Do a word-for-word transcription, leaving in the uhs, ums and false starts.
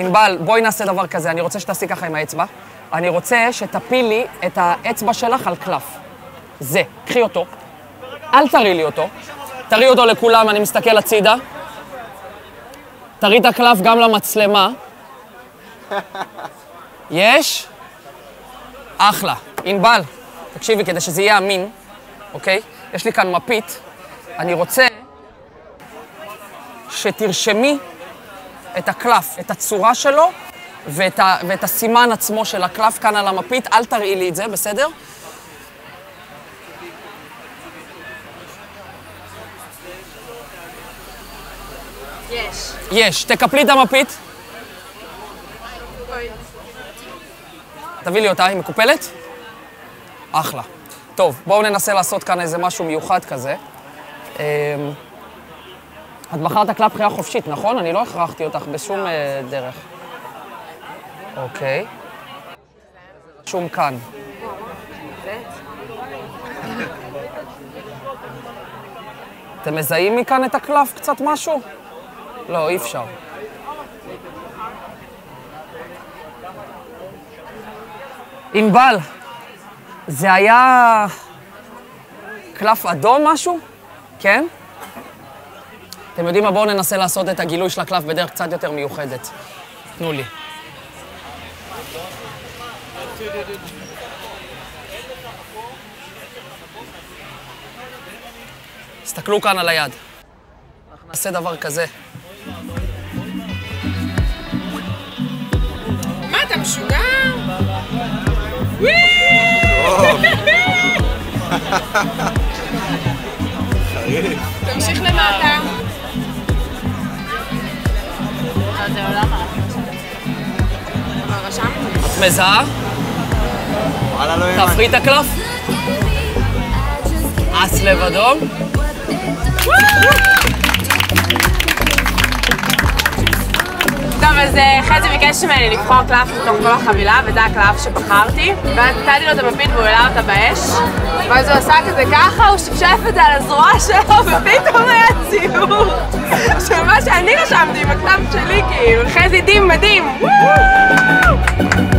ענבל, בואי נעשה דבר כזה, אני רוצה שתעשי ככה עם האצבע. אני רוצה שתפילי את האצבע שלך על קלף. זה, קחי אותו. אל תראי לי אותו. תראי אותו לכולם, אני מסתכל הצידה. תראי את הקלף גם למצלמה. יש? אחלה. ענבל, תקשיבי, כדי שזה יהיה אמין, אוקיי? יש לי כאן מפית. אני רוצה שתרשמי את הקלף, את הצורה שלו ואת, ה, ואת הסימן עצמו של הקלף כאן על המפית. אל תראי לי את זה, בסדר? יש. יש. תקפלי את המפית. תביא לי אותה, היא מקופלת? אחלה. טוב, בואו ננסה לעשות כאן איזה משהו מיוחד כזה. את בחרת הקלף בחירה חופשית, נכון? אני לא הכרחתי אותך בשום דרך. אוקיי. שום כאן. אתם מזהים מכאן את הקלף קצת משהו? לא, אי אפשר. ענבל, זה היה קלף אדום משהו? כן? אתם יודעים מה? בואו ננסה לעשות את הגילוי של הקלף בדרך קצת יותר מיוחדת. תנו לי. תסתכלו כאן על היד. אנחנו נעשה דבר כזה. מה, אתה משוגע? תמשיך למטה. זה עולם הרשם. את מזהה? תהפכי את הקלף. אס לב אדום. טוב, אז חזי ביקש ממני לבחור קלף מתוך כל החבילה, וזה הקלף שבחרתי. ואז נתתי לו את המפית והוא העלה אותה באש. ואז הוא עשה כזה ככה, הוא שפשף את זה על הזרוע שלו, ופתאום היה ציור של מה שאני רשמתי עם הכתב שלי, כאילו. חזי דים מדהים!